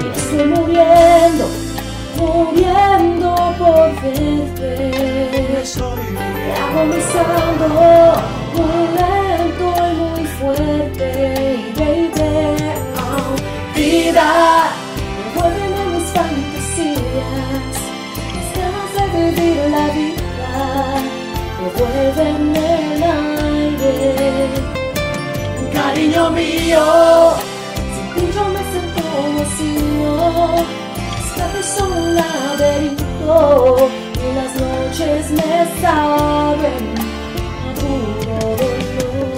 estoy muriendo, muriendo por verte. Agonizando, muy lento y muy fuerte, baby. Oh, vida, devuélveme mis fantasías, mis ganas de vivir la vida, devuélveme el aire. Cariño mío, sin ti yo me siento vacío. Escape son un laberinto y las noches me saben a puro dolor.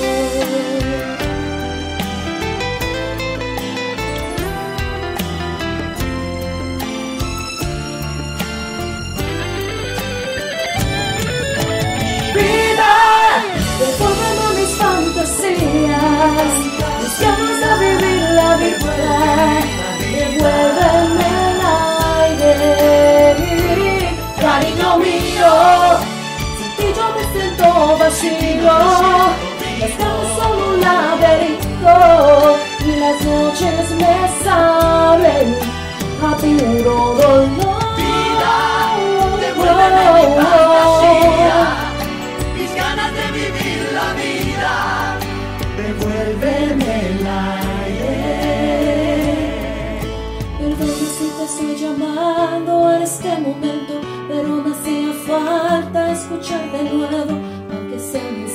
Vida, devuélveme mis fantasías, mis ganas de vivir la vida, devuélveme el aire. Cariño mío, sin ti yo me siento vacío. Las camas son un laberinto y las noches me saben a puro dolor. Vida, devuélveme mi fantasía, mis ganas de vivir la vida, devuélveme el aire. Perdón si te estoy llamando en este momento, pero me hacía falta escuchar de nuevo, aunque sea mi